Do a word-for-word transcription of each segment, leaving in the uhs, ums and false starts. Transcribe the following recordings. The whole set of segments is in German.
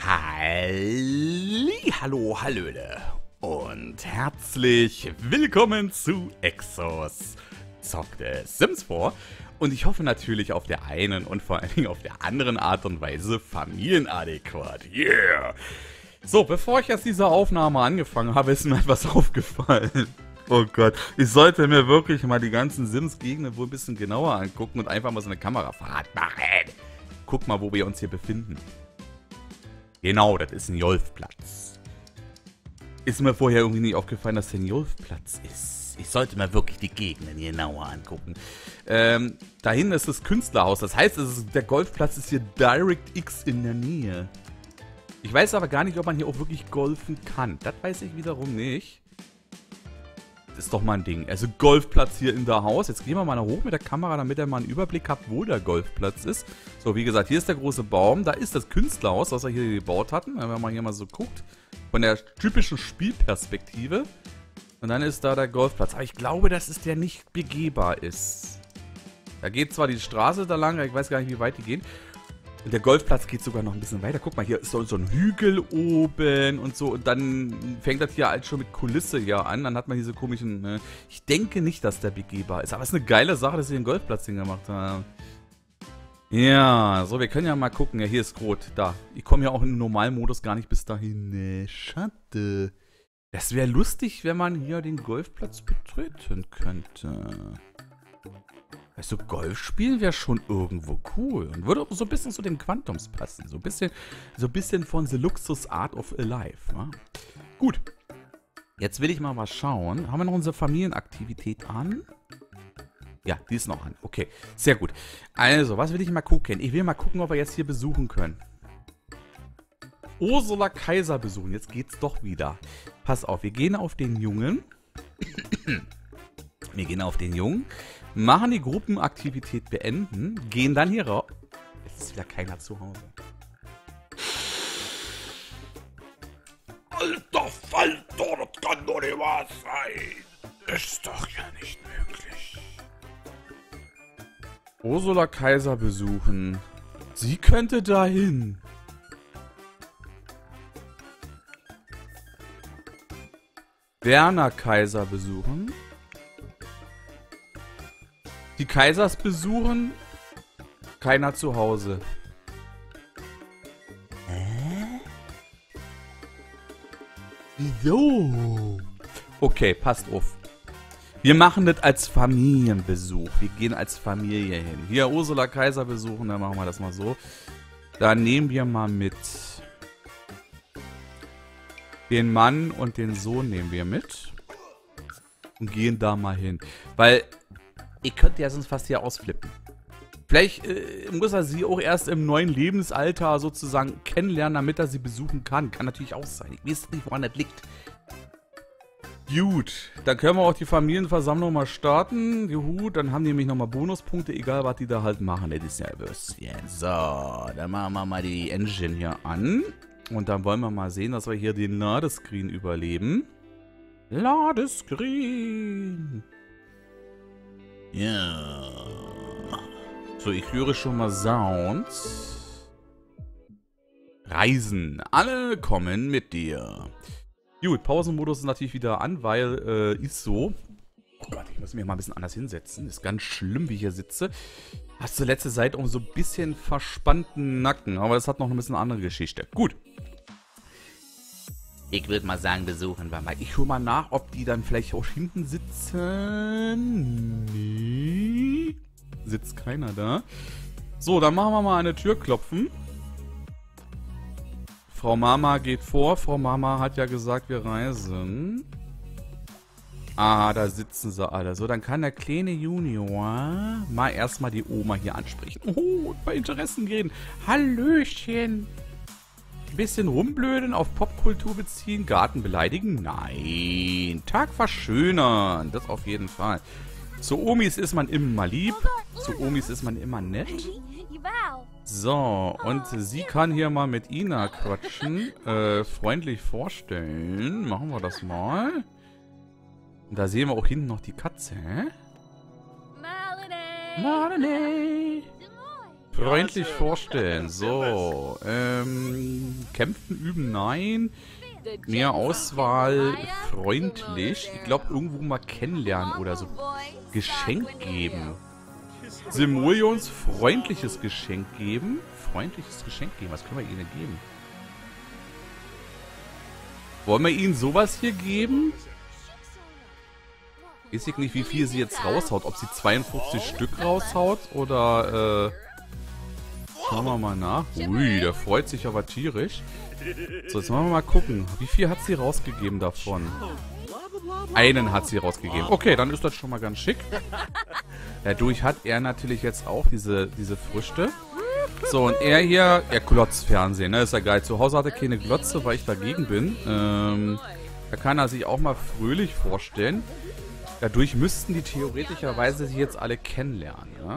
Halli, hallo, hallöle und herzlich willkommen zu Exos Zockt es Sims vier. Und ich hoffe natürlich auf der einen und vor allen Dingen auf der anderen Art und Weise familienadäquat. Yeah! So, bevor ich jetzt diese Aufnahme angefangen habe, ist mir etwas aufgefallen. Oh Gott, ich sollte mir wirklich mal die ganzen Sims-Gegenden wohl ein bisschen genauer angucken und einfach mal so eine Kamerafahrt machen. Guck mal, wo wir uns hier befinden. Genau, das ist ein Golfplatz. Ist mir vorher irgendwie nicht aufgefallen, dass das ein Golfplatz ist. Ich sollte mir wirklich die Gegenden genauer angucken. Ähm, dahin ist das Künstlerhaus. Das heißt, es ist, der Golfplatz ist hier DirectX in der Nähe. Ich weiß aber gar nicht, ob man hier auch wirklich golfen kann. Das weiß ich wiederum nicht. Das ist doch mal ein Ding. Also Golfplatz hier in der Haus. Jetzt gehen wir mal hoch mit der Kamera, damit ihr mal einen Überblick habt, wo der Golfplatz ist. So, wie gesagt, hier ist der große Baum. Da ist das Künstlerhaus, was wir hier gebaut hatten. Wenn man hier mal so guckt. Von der typischen Spielperspektive. Und dann ist da der Golfplatz. Aber ich glaube, dass es der nicht begehbar ist. Da geht zwar die Straße da lang, ich weiß gar nicht, wie weit die gehen. Und der Golfplatz geht sogar noch ein bisschen weiter. Guck mal, hier ist so, so ein Hügel oben und so. Und dann fängt das hier halt schon mit Kulisse hier an. Dann hat man diese komischen... Ne? Ich denke nicht, dass der begehbar ist. Aber es ist eine geile Sache, dass sie den Golfplatz hingemacht haben. Ja, so, wir können ja mal gucken. Ja, hier ist rot. Da. Ich komme ja auch im Normalmodus gar nicht bis dahin. Ne, schade. Das wäre lustig, wenn man hier den Golfplatz betreten könnte. Also Golf spielen wäre schon irgendwo cool und würde auch so ein bisschen zu den Quantums passen. So ein bisschen, so ein bisschen von The Luxus Art of Alive. Ja? Gut, jetzt will ich mal was schauen. Haben wir noch unsere Familienaktivität an? Ja, die ist noch an. Okay, sehr gut. Also, was will ich mal gucken? Ich will mal gucken, ob wir jetzt hier besuchen können. Ursula Kaiser besuchen. Jetzt geht's doch wieder. Pass auf, wir gehen auf den Jungen. Wir gehen auf den Jungen. Machen die Gruppenaktivität beenden, gehen dann hier raus. Jetzt ist wieder keiner zu Hause. Alter Falter, das kann doch nicht wahr sein. Ist doch ja nicht möglich. Ursula Kaiser besuchen. Sie könnte dahin. Werner Kaiser besuchen. Die Kaisers besuchen. Keiner zu Hause. Hä? Wieso? Okay, passt auf. Wir machen das als Familienbesuch. Wir gehen als Familie hin. Hier Ursula Kaiser besuchen, dann machen wir das mal so. Dann nehmen wir mal mit. Den Mann und den Sohn nehmen wir mit. Und gehen da mal hin. Weil... Ich könnte ja sonst fast hier ausflippen. Vielleicht äh, muss er sie auch erst im neuen Lebensalter sozusagen kennenlernen, damit er sie besuchen kann. Kann natürlich auch sein. Ich weiß nicht, woran das liegt. Gut, dann können wir auch die Familienversammlung mal starten. Juhu, dann haben die nämlich nochmal Bonuspunkte, egal was die da halt machen. Das ist ja Würstchen. So, dann machen wir mal die Engine hier an. Und dann wollen wir mal sehen, dass wir hier den Ladescreen überleben. Ladescreen. Ja. So, ich höre schon mal Sounds. Reisen. Alle kommen mit dir. Gut, Pausenmodus ist natürlich wieder an, weil, äh, ist so. Oh Gott, ich muss mich mal ein bisschen anders hinsetzen. Ist ganz schlimm, wie ich hier sitze. Hast du letzte Seite auch so ein bisschen verspannten Nacken. Aber das hat noch ein bisschen eine andere Geschichte. Gut. Ich würde mal sagen, besuchen wir mal. Ich hole mal nach, ob die dann vielleicht auch hinten sitzen. Nee. Sitzt keiner da. So, dann machen wir mal eine Tür klopfen. Frau Mama geht vor. Frau Mama hat ja gesagt, wir reisen. Ah, da sitzen sie alle. So, dann kann der kleine Junior mal erstmal die Oma hier ansprechen. Oh, und bei Interessen reden. Hallöchen. Bisschen rumblöden, auf Popkultur beziehen, Garten beleidigen? Nein. Tag verschönern. Das auf jeden Fall. Zu Omis ist man immer lieb. Zu Omis ist man immer nett. So, und sie kann hier mal mit Ina quatschen. Äh, freundlich vorstellen. Machen wir das mal. Und da sehen wir auch hinten noch die Katze. Marlene. Freundlich vorstellen. So, ähm, kämpfen, üben, nein. Mehr Auswahl, freundlich. Ich glaube, irgendwo mal kennenlernen oder so. Geschenk geben. Simoleons freundliches Geschenk geben. Freundliches Geschenk geben. Was können wir ihnen geben? Wollen wir ihnen sowas hier geben? Weiß ich nicht, wie viel sie jetzt raushaut. Ob sie zweiundfünfzig Stück raushaut oder, äh... schauen wir mal nach. Ui, der freut sich aber tierisch. So, jetzt wollen wir mal gucken. Wie viel hat sie rausgegeben davon? Einen hat sie rausgegeben. Okay, dann ist das schon mal ganz schick. Dadurch hat er natürlich jetzt auch diese, diese Früchte. So, und er hier, er glotzt Fernsehen, ne? Ist ja geil. Zu Hause hat er keine Glotze, weil ich dagegen bin. Ähm, da kann er sich auch mal fröhlich vorstellen. Dadurch müssten die theoretischerweise sich jetzt alle kennenlernen, ja?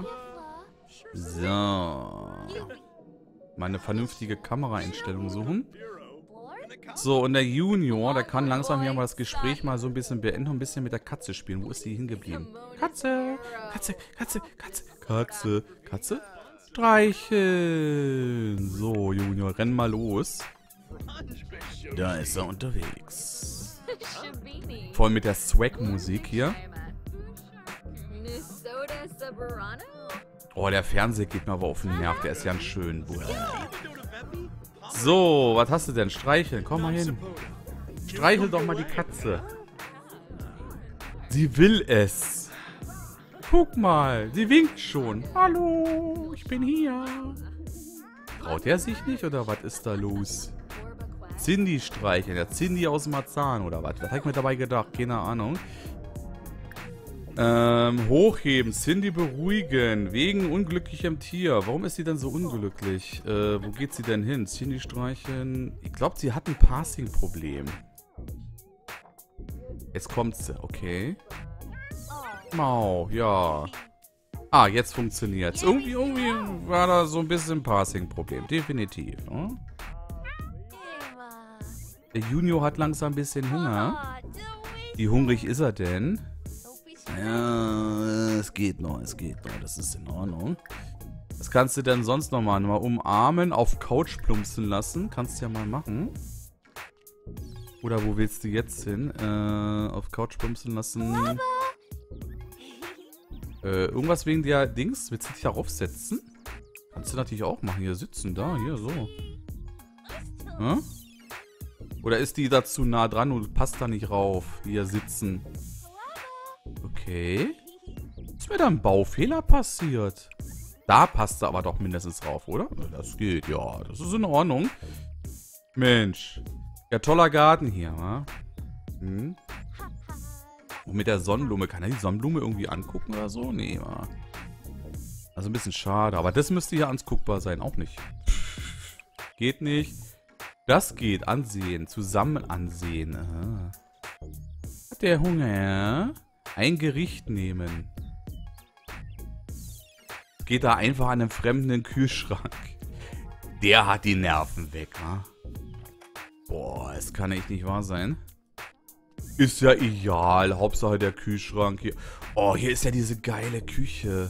So. Mal eine vernünftige Kameraeinstellung suchen. So, und der Junior, der kann langsam hier mal das Gespräch mal so ein bisschen beenden und ein bisschen mit der Katze spielen. Wo ist die hingeblieben? Katze, Katze, Katze, Katze, Katze, Katze. Streicheln. So, Junior, renn mal los. Da ist er unterwegs. Voll mit der Swag-Musik hier. Oh, der Fernseher geht mir aber auf den Nerv. Der ist ganz schön. So, was hast du denn? Streicheln. Komm mal hin. Streichel doch mal die Katze. Sie will es. Guck mal, sie winkt schon. Hallo, ich bin hier. Traut er sich nicht oder was ist da los? Cindy streicheln. Ja, Cindy aus Marzahn oder was? Was hab ich mir dabei gedacht? Keine Ahnung. Ähm, hochheben. Cindy beruhigen. Wegen unglücklichem Tier. Warum ist sie denn so unglücklich? Äh, wo geht sie denn hin? Cindy streicheln. Ich glaube, sie hat ein Passing-Problem. Jetzt kommt sie. Okay. Mau, ja. Ah, jetzt funktioniert's. Irgendwie, irgendwie war da so ein bisschen ein Passing-Problem. Definitiv. Ne? Der Junior hat langsam ein bisschen Hunger. Wie hungrig ist er denn? Ja, es geht noch, es geht noch. Das ist in Ordnung. Was kannst du denn sonst noch machen? Mal umarmen, auf Couch plumpsen lassen. Kannst du ja mal machen. Oder wo willst du jetzt hin? Äh, auf Couch plumpsen lassen. Äh, irgendwas wegen der Dings. Willst du dich darauf setzen? Kannst du natürlich auch machen. Hier sitzen, da, hier, so. Hm? Oder ist die da zu nah dran und passt da nicht rauf? Hier sitzen. Okay. Ist mir da ein Baufehler passiert? Da passt sie aber doch mindestens drauf, oder? Das geht, ja. Das ist in Ordnung. Mensch. Ja, toller Garten hier, wa? Hm? Und mit der Sonnenblume. Kann er die Sonnenblume irgendwie angucken oder so? Nee, wa? Also ein bisschen schade. Aber das müsste hier anguckbar sein. Auch nicht. Geht nicht. Das geht. Ansehen. Zusammen ansehen. Aha. Hat der Hunger? Ein Gericht nehmen. Geht da einfach an einem fremden Kühlschrank. Der hat die Nerven weg, ha? Boah, das kann echt nicht wahr sein. Ist ja egal. Hauptsache der Kühlschrank hier. Oh, hier ist ja diese geile Küche.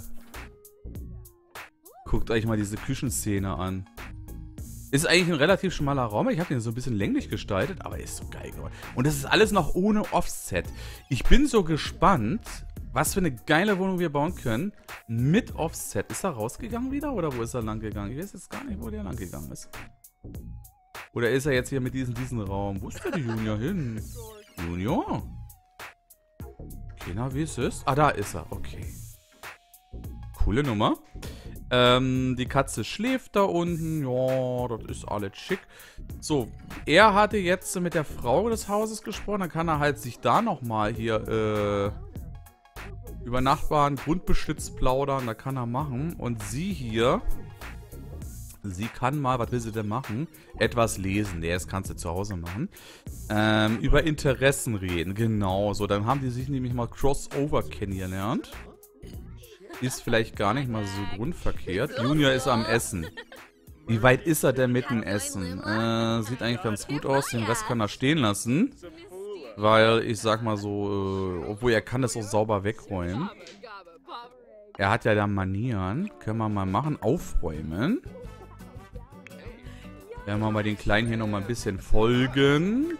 Guckt euch mal diese Küchenszene an. Ist eigentlich ein relativ schmaler Raum. Ich habe den so ein bisschen länglich gestaltet, aber ist so geil geworden. Und das ist alles noch ohne Offset. Ich bin so gespannt, was für eine geile Wohnung wir bauen können. Mit Offset. Ist er rausgegangen wieder oder wo ist er lang gegangen? Ich weiß jetzt gar nicht, wo der lang gegangen ist. Oder ist er jetzt hier mit diesem, diesem Raum? Wo ist der Junior hin? Junior? Keiner, wie es ist. Ah, da ist er. Okay. Coole Nummer. Ähm, die Katze schläft da unten. Ja, das ist alles schick. So, er hatte jetzt mit der Frau des Hauses gesprochen. Dann kann er halt sich da nochmal hier, äh, über Nachbarn Grundbesitz plaudern. Da kann er machen. Und sie hier, sie kann mal, was will sie denn machen? Etwas lesen. Nee, das kannst du zu Hause machen. Ähm, über Interessen reden. Genau, so. Dann haben die sich nämlich mal Crossover kennengelernt. Ist vielleicht gar nicht mal so grundverkehrt. Junior ist am Essen. Wie weit ist er denn mit dem Essen? Äh, sieht eigentlich ganz gut aus. Den Rest kann er stehen lassen. Weil, ich sag mal so, äh, obwohl er kann das auch sauber wegräumen. Er hat ja da Manieren. Können wir mal machen. Aufräumen. Werden wir mal den Kleinen hier nochmal ein bisschen folgen.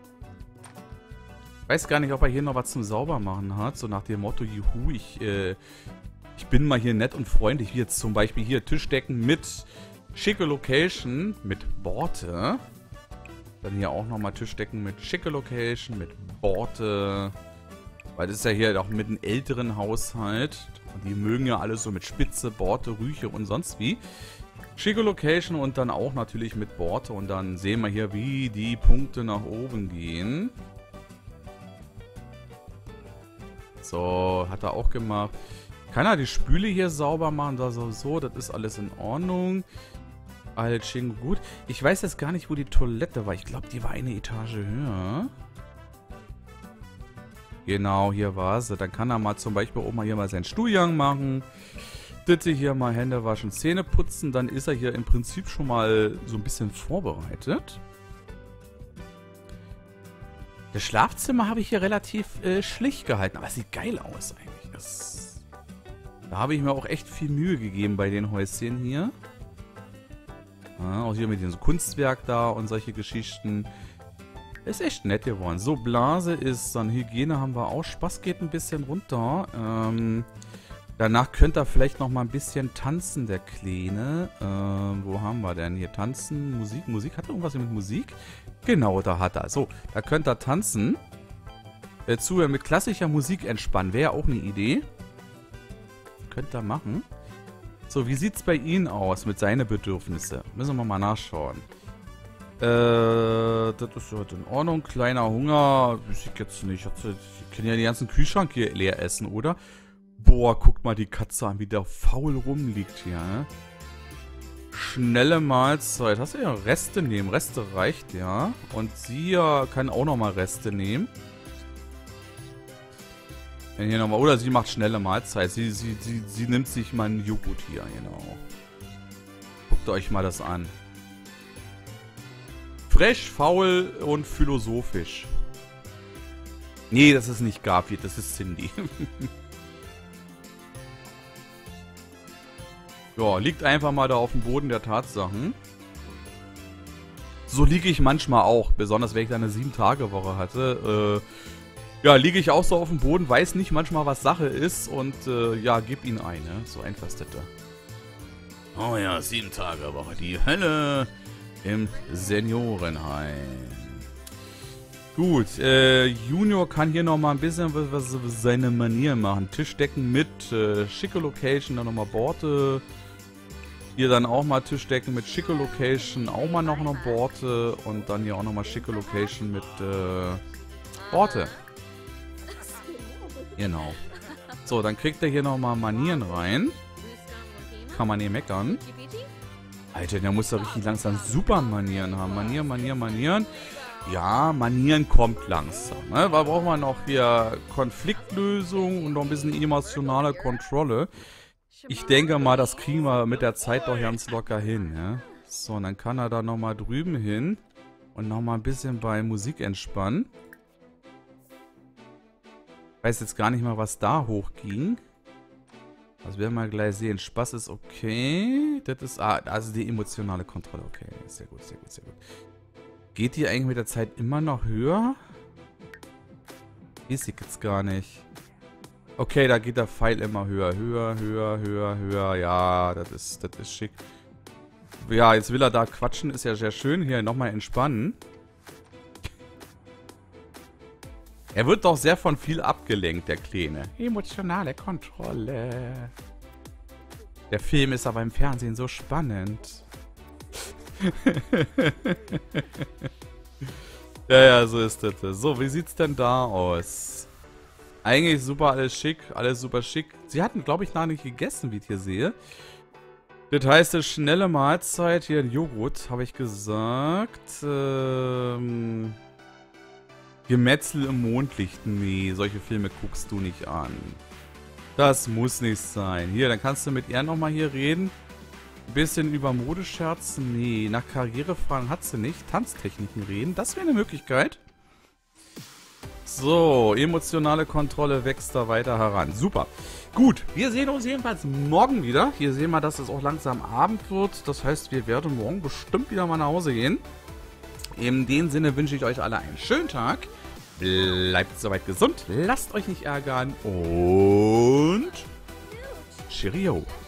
Ich weiß gar nicht, ob er hier noch was zum Saubermachen hat. So nach dem Motto, juhu, ich, äh, ich bin mal hier nett und freundlich. Wie jetzt zum Beispiel hier Tischdecken mit schicke Location, mit Borte. Dann hier auch nochmal Tischdecken mit schicke Location, mit Borte. Weil das ist ja hier auch mit einem älteren Haushalt. Und die mögen ja alles so mit Spitze, Borte, Rüche und sonst wie. Schicke Location und dann auch natürlich mit Borte. Und dann sehen wir hier, wie die Punkte nach oben gehen. So, hat er auch gemacht. Kann er die Spüle hier sauber machen? Da so, so, das ist alles in Ordnung. Alles schön gut. Ich weiß jetzt gar nicht, wo die Toilette war. Ich glaube, die war eine Etage höher. Genau, hier war sie. Dann kann er mal zum Beispiel oben mal hier mal seinen Stuhlgang machen. Bitte hier mal Hände waschen, Zähne putzen. Dann ist er hier im Prinzip schon mal so ein bisschen vorbereitet. Das Schlafzimmer habe ich hier relativ äh, schlicht gehalten. Aber es sieht geil aus eigentlich. Das, da habe ich mir auch echt viel Mühe gegeben bei den Häuschen hier. Ja, auch hier mit diesem Kunstwerk da und solche Geschichten. Ist echt nett geworden. So, Blase ist dann Hygiene haben wir auch. Spaß geht ein bisschen runter. Ähm, danach könnte er vielleicht noch mal ein bisschen tanzen, der Kleine. Ähm, wo haben wir denn hier? Tanzen, Musik. Musik, hat er irgendwas mit Musik? Genau, da hat er. So, da könnte er tanzen. Äh, zuhören mit klassischer Musik entspannen. Wäre auch eine Idee. Könnte er machen. So, wie sieht's bei Ihnen aus mit seinen Bedürfnissen? Müssen wir mal nachschauen. Äh, das ist heute in Ordnung. Kleiner Hunger. Weiß ich jetzt nicht. Ich kann ja den ganzen Kühlschrank hier leer essen, oder? Boah, guckt mal die Katze an, wie der faul rumliegt hier, ne? Schnelle Mahlzeit. Hast du ja Reste nehmen? Reste reicht, ja. Und sie ja kann auch nochmal Reste nehmen. Wenn hier nochmal, oder sie macht schnelle Mahlzeit. Sie, sie, sie, sie nimmt sich mal einen Joghurt hier, genau. Guckt euch mal das an. Frech, faul und philosophisch. Nee, das ist nicht Garfield, das ist Cindy. Ja, liegt einfach mal da auf dem Boden der Tatsachen. So liege ich manchmal auch, besonders wenn ich da eine sieben Tage Woche hatte. Äh, ja, liege ich auch so auf dem Boden, weiß nicht manchmal, was Sache ist und äh, ja, gib ihn ein, ne? So einfach ist das da. Oh ja, sieben Tage Woche, die Hölle im Seniorenheim. Gut, äh, Junior kann hier nochmal ein bisschen was, was seine Manieren machen. Tischdecken mit äh, schicke Location, dann nochmal Borte. Hier dann auch mal Tischdecken mit schicke Location, auch mal noch eine Borte. Und dann hier auch nochmal schicke Location mit äh, Borte. Genau. So, dann kriegt er hier nochmal Manieren rein. Kann man hier meckern. Alter, der muss da richtig langsam super Manieren haben. Manieren, Manieren, Manieren. Ja, Manieren kommt langsam. Ne? Da braucht man noch hier Konfliktlösung und noch ein bisschen emotionale Kontrolle. Ich denke mal, das kriegen wir mit der Zeit doch ganz locker hin. Ja? So, und dann kann er da nochmal drüben hin und nochmal ein bisschen bei Musik entspannen. Ich weiß jetzt gar nicht mal, was da hochging. Das werden wir gleich sehen. Spaß ist okay. Das ist, ah, also die emotionale Kontrolle. Okay, sehr gut, sehr gut, sehr gut. Geht die eigentlich mit der Zeit immer noch höher? Weiß ich jetzt gar nicht. Okay, da geht der Pfeil immer höher. Höher, höher, höher, höher. Ja, das ist, das ist schick. Ja, jetzt will er da quatschen. Ist ja sehr schön. Hier nochmal entspannen. Er wird doch sehr von viel abgelenkt, der Kleine. Emotionale Kontrolle. Der Film ist aber im Fernsehen so spannend. Ja, ja, so ist das. So, wie sieht's denn da aus? Eigentlich super alles schick, alles super schick. Sie hatten, glaube ich, noch nicht gegessen, wie ich hier sehe. Das heißt, eine schnelle Mahlzeit. Hier ein Joghurt, habe ich gesagt. Ähm, Gemetzel im Mondlicht. Nee, solche Filme guckst du nicht an. Das muss nicht sein. Hier, dann kannst du mit ihr nochmal hier reden. Ein bisschen über Modescherzen. Nee, nach Karrierefragen hat sie nicht. Tanztechniken reden. Das wäre eine Möglichkeit. So, emotionale Kontrolle wächst da weiter heran. Super. Gut, wir sehen uns jedenfalls morgen wieder. Hier sehen wir, dass es auch langsam Abend wird. Das heißt, wir werden morgen bestimmt wieder mal nach Hause gehen. In dem Sinne wünsche ich euch alle einen schönen Tag. Bleibt soweit gesund, lasst euch nicht ärgern und Cheerio.